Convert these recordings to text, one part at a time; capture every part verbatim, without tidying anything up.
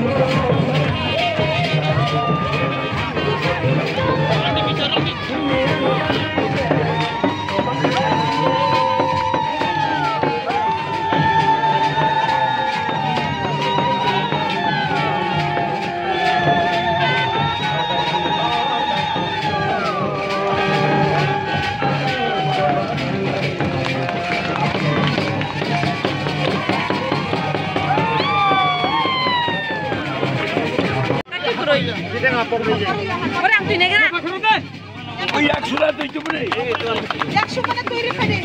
Orang tu ni kan? Oh, yang sudah tu itu boleh. Yang sudah tu ini pada.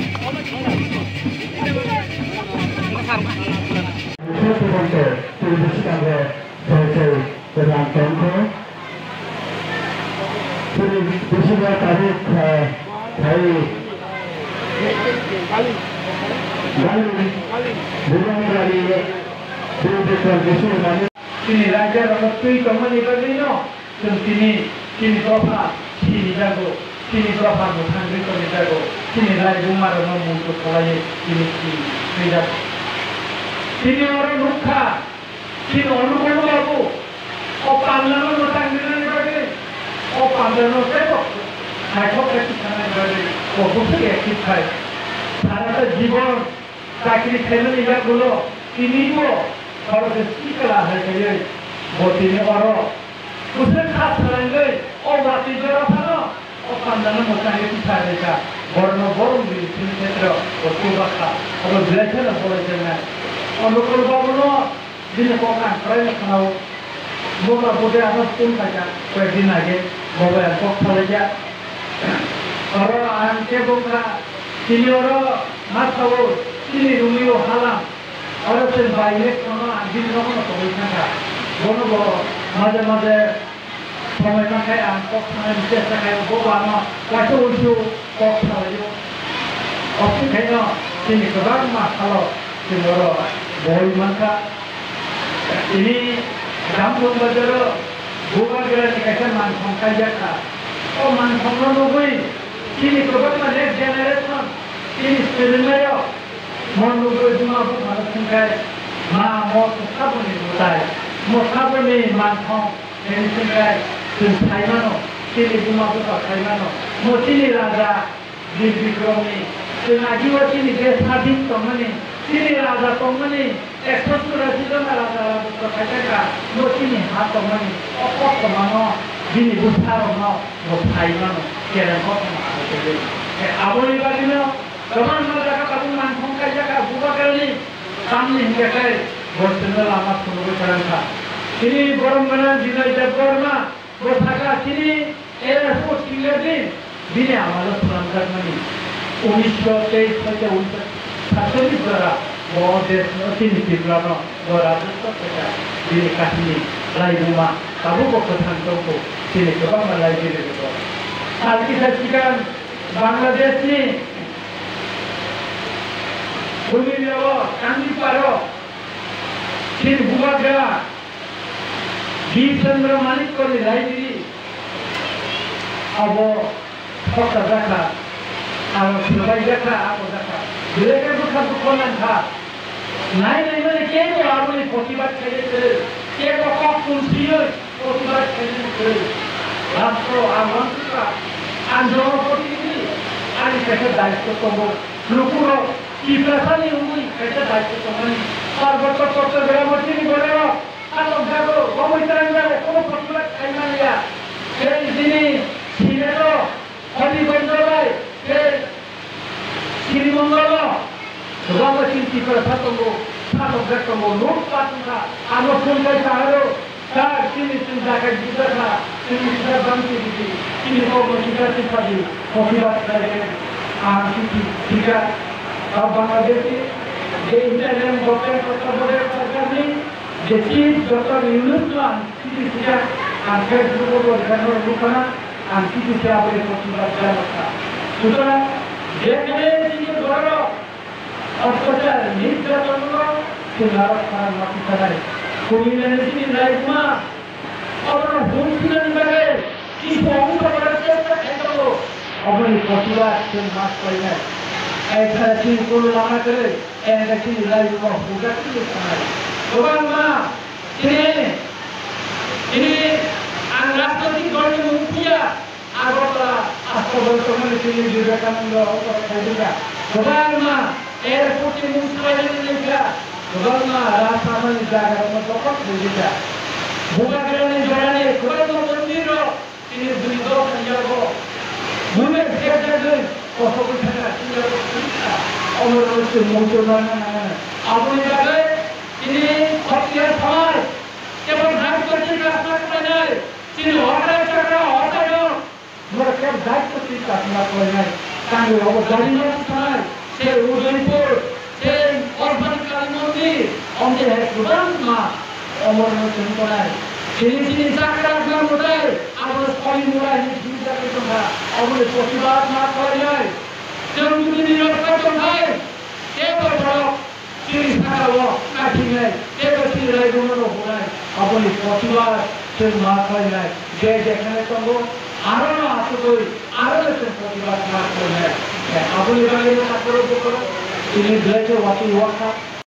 Ini raja orang tu itu mana ni no? Sini sini berapa? Sini jago, sini berapa? Bukan itu ni jago. Sini lagi rumah orang muncul kalau sini sini jago. Sini orang muka, sini orang orang babu. Oh pandangan orang ni bagi, oh pandangan sebab. Hai kau kerja ni bagi, oh bukan aktif hai. Sahaja jiwa, sakit kena ni jago lo. Sini bo. और जिसकी कला है कि ये बोती ने औरों उसे खास करेंगे और बाती जो रहा ना और पंद्रह में मोटा है कि सारे का वरना वरुण भी तीन क्षेत्र और सुबह का और ब्लेचर ना बोले चलना और लोकल बाबुनो जिन्हें को काम करे ना खाओ वो का बोले आना तुम का क्या कोई दिन आगे बोले को खाले क्या और आंटे बोला किन्हीं और मत खाओ किन्हीं रूमी वो हाला और फिर बाइक कोनो आदमी लोगों को कोई ना था दोनों वो मजे मजे समय में क्या आंखों में विशेष क्या वो वाला वैसे उल्टू कॉक था जो और फिर क्या ना किन्हीं को बार मार खालो किन्हीं और बोल मंगा ini kampung bajaro bukan kira कैसे मान संख्या जाता और मान संख्या लोगों किन्हीं को बार में next generation किन्हीं स्टूडेंट में यो मन लोगों जुमा को भारत संख्या माँ मौत सब नहीं होता है मौत में मानकों ऐसे क्या संस्थाइमानो किले जुमा को संस्थाइमानो मोचिली राजा दिल विक्रमी सेनाजीवा किले देशाधीन तमने किले राजा तमने एक्सपोर्ट राजीव में राजा राजा प्रकाशका मोचिली हाथ तमने और तमानो दिल बुद्धारो ना मोथाइमानो केरल को तमानो आबोली बाजी में कमान में जाकर कबूल मानकों का जाकर बुआ करनी सामने ही क्या है बोलते लामा सुनोगे चलन था किन्हीं गरम बना जिला जब गरमा वो थका किन्हीं एयरपोर्ट किले दिन दिने हमारा सुरंगर मनी उन्नीस सौ तेईस से उनसठ सातवीं द्वारा बहुत देश में किन्हीं तिब्रानो और राजस्थान का दिने काटनी लाइबुमा काबू को कथांतों को किन्हीं कबाम मलाई दिने को साल की दशकन बांग्लादेश ने भूमि लेवो कांदी पारो फिर बुआ गया दीप चंद्र मालिक को निलाई दी अब वो फक्त रखा अब सुबह रखा अब रखा लेकिन वो सब खोलना था नहीं नहीं मैंने क्या तो आपने प्रतिबाद करे थे क्या तो कॉप कुंसी है प्रतिबाद करे थे राष्ट्र आवाम का आंदोलन प्रतिनिधि आज कैसे दायित्व को वो लोगों की प्रसाद नहीं हुई कैसे दायित्व को मनी और बच्चों को तो बड़ा मर्जी नहीं बोलेगा अब लोग जाओ वो भी तरह जाओ कोनो प्रतिबाद करना लिया फिर जिन्हें सीनेरो हरी बंदोबस्त फिर श्रीमंगलो रामा चिंती पर फातोंगो फातों जगतोंगो लोग पातुंगा आलो फूल का चारो तार किन्हीं चिंता का जीता था किन्हीं चिंता बंद की थी किन्हीं को चिंता चिंता दी प्रतिबाद करेंगे आम चिंती ठीक है अब बांग्लादेश ये इंटरनेट गवर्नमेंट को बड़े सरकार ने जे चीज डॉक्टर यूनुस ला किसी से आंखें दुर्बल और जानवर रुकना आंखी से आप एक प्रतिबाद कर सकता सुतरा देखने ये बड़ो अत्याचार निर्यातन लो सिंगार खान माफी कराए कोई नहीं किसी लाइफ में और हम किसी बगे किस फॉर्म का बड़ा चेष्टा है तो अपनी प्रतिबाद से माफ करना ऐसा चीज को लाना करे ऐसा चीज लाइफ में होगा कि नहीं तो बार माँ किन्हें বর্তমানে তিনি বিবেকানন্দ খাইদুকা গোপাল মা এর প্রতি মুসলিম লেখা গোপাল মা রাসামানি জায়গার মতো খাইদুকা ভূগাগ্রহণে জড়ানে গোপাল মন্দির তিনি দুই দশ হাজার ভূমের ফেরতে কত টাকা অমর হচ্ছে মৌসুম আপনি যাবে তিনি খতিয়ার সমাজ কেবল ভাগ করতে কাজটা করে নাই তিনি হঠাৎ টাকা হঠাৎ মোরা কেব দায়িত্ব ঠিক কাজটা করে নাই কারণ অবদারিনা থানায় সে উদয়পুর সে অর্বান কালী মন্দির অন্তে এক প্রধান মা অমর হচ্ছে কোনায় তিনি তিনি চাকরা গ্রাম মোটায় আমরা কলি মোড়া হিসেবে চাকরি তোমরা অমরে প্রতিবাদ না করে নাই যেমন যদি নিরক্ষত হয় কেবল বড় চিনি থাকাবো কাঠি নেই কেবল চিনি গুণেরও হয় আপনি প্রতিবাদ সে না করে নাই যে যেখানে তবু আরো না আসতে করি আরো সে প্রতিবাদ না করে নাই আপনি বাড়ির চাকর উপর তিনি দিয়েছে ওয়াকি ওয়াকা